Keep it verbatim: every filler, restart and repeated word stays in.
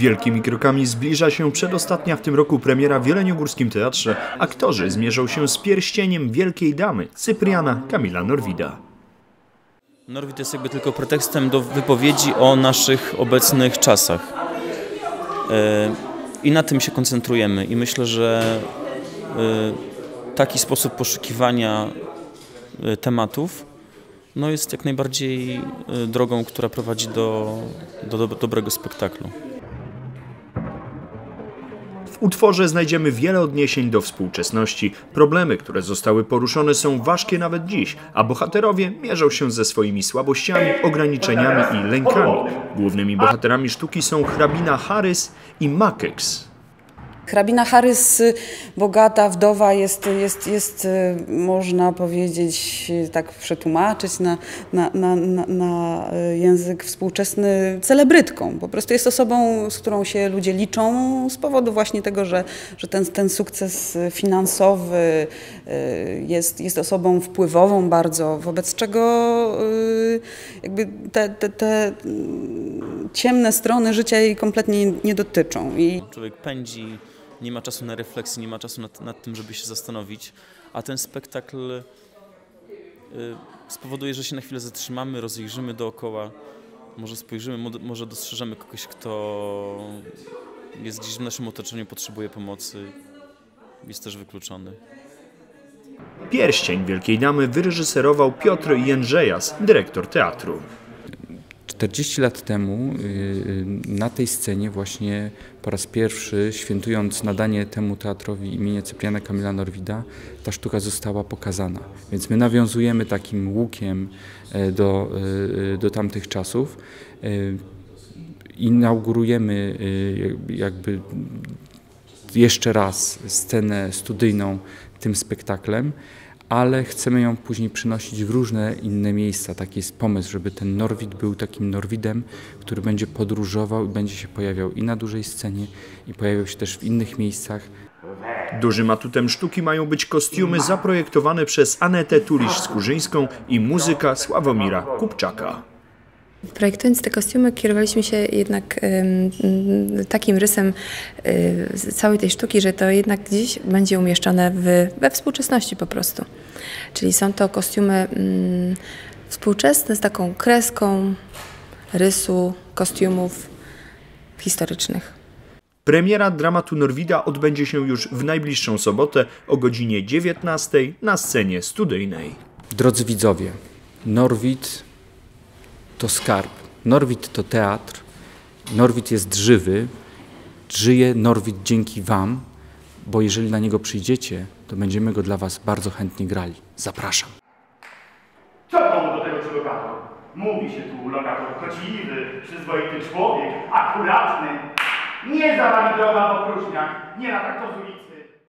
Wielkimi krokami zbliża się przedostatnia w tym roku premiera w Jeleniogórskim Teatrze. Aktorzy zmierzą się z Pierścieniem Wielkiej Damy Cypriana Kamila Norwida. Norwid jest jakby tylko pretekstem do wypowiedzi o naszych obecnych czasach. I na tym się koncentrujemy. I myślę, że taki sposób poszukiwania tematów no jest jak najbardziej drogą, która prowadzi do, do, do dobrego spektaklu. W utworze znajdziemy wiele odniesień do współczesności. Problemy, które zostały poruszone, są ważkie nawet dziś, a bohaterowie mierzą się ze swoimi słabościami, ograniczeniami i lękami. Głównymi bohaterami sztuki są hrabina Harys i Makeks. Hrabina Harys, bogata wdowa, jest, jest, jest można powiedzieć, tak przetłumaczyć na, na, na, na język współczesny, celebrytką. Po prostu jest osobą, z którą się ludzie liczą z powodu właśnie tego, że, że ten, ten sukces finansowy jest, jest osobą wpływową bardzo, wobec czego jakby te, te, te ciemne strony życia jej kompletnie nie dotyczą. I człowiek pędzi, nie ma czasu na refleksję, nie ma czasu nad, nad tym, żeby się zastanowić, a ten spektakl y, spowoduje, że się na chwilę zatrzymamy, rozejrzymy dookoła, może spojrzymy, może dostrzeżemy kogoś, kto jest gdzieś w naszym otoczeniu, potrzebuje pomocy, jest też wykluczony. Pierścień Wielkiej Damy wyreżyserował Piotr Jędrzejas, dyrektor teatru. czterdzieści lat temu na tej scenie właśnie po raz pierwszy, świętując nadanie temu teatrowi imienia Cypriana Kamila Norwida, ta sztuka została pokazana. Więc my nawiązujemy takim łukiem do, do tamtych czasów. Inaugurujemy jakby jeszcze raz scenę studyjną tym spektaklem, ale chcemy ją później przynosić w różne inne miejsca. Taki jest pomysł, żeby ten Norwid był takim Norwidem, który będzie podróżował i będzie się pojawiał i na dużej scenie, i pojawiał się też w innych miejscach. Dużym atutem sztuki mają być kostiumy zaprojektowane przez Anetę Tulisz-Skurzyńską i muzyka Sławomira Kupczaka. Projektując te kostiumy, kierowaliśmy się jednak y, takim rysem y, całej tej sztuki, że to jednak gdzieś będzie umieszczone w, we współczesności po prostu. Czyli są to kostiumy y, współczesne z taką kreską rysu kostiumów historycznych. Premiera dramatu Norwida odbędzie się już w najbliższą sobotę o godzinie dziewiętnastej na scenie studyjnej. Drodzy widzowie, Norwid to skarb. Norwid to teatr. Norwid jest żywy. Żyje Norwid dzięki wam, bo jeżeli na niego przyjdziecie, to będziemy go dla was bardzo chętnie grali. Zapraszam. Co panu do tego czy lokator? Mówi się tu lokator kociwy, przyzwoity człowiek, akuratny. Nie zawali droga w opróżniach, nie na tak to z ulicy.